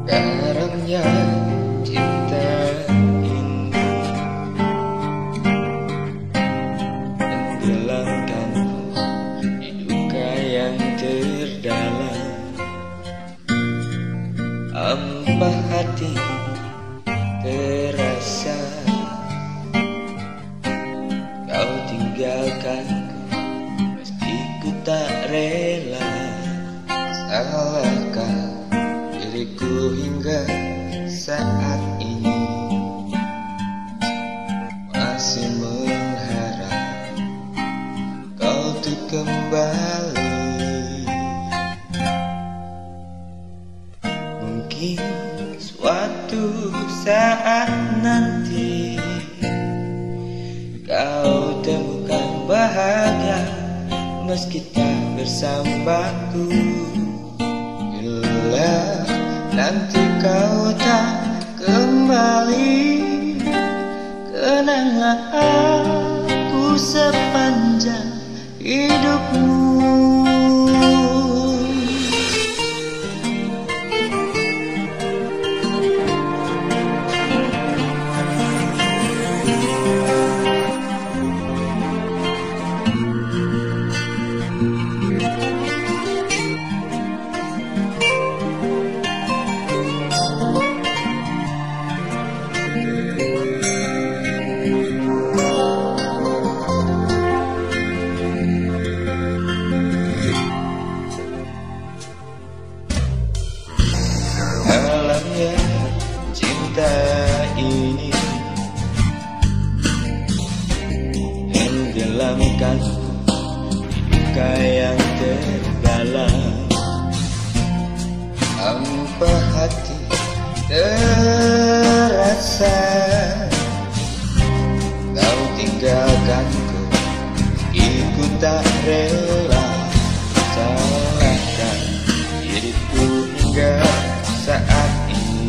Garamnya cinta ini tenggelamkanku di duka yang terdalam. Hampa hati terasa kau tinggalkanku, meski ku tak rela. Salahkah diriku hingga saat ini masih mengharap kau tuh kembali? Mungkin suatu saat nanti kau temukan bahagia meski tak bersamaku. Bila nanti kau tak kembali, kenanglah aku sepanjang hidupmu. Alamnya cinta ini tenggelamkanku di duka yang terdalam. Hampa hati terasa kau tinggalkanku, meski ku tak rela. Salahkan diriku hingga saat ini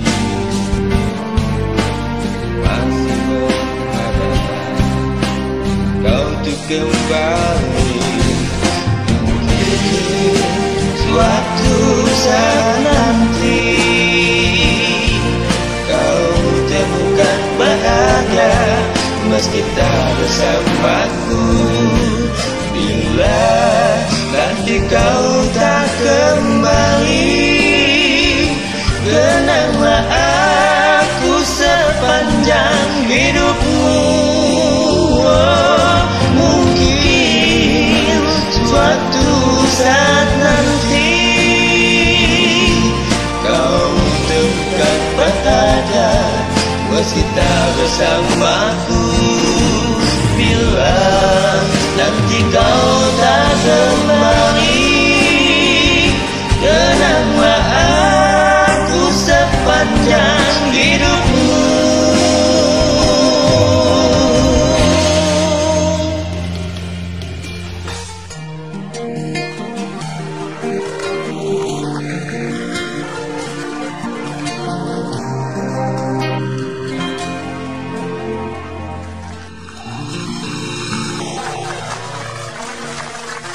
masih mengharap kau tuh kembali. Mungkin suatu saat nanti kau temukan bahagia meski tak bersamaku. Bila nanti kau tak kembali, kenanglah aku sepanjang hidupmu. Mungkin suatu saat nanti kau temukan bahagia meski tak bersamaku. Bila nanti kau tak kembali, kenanglah aku sepanjang hidupmu.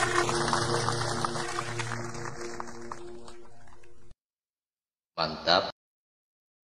Mantap.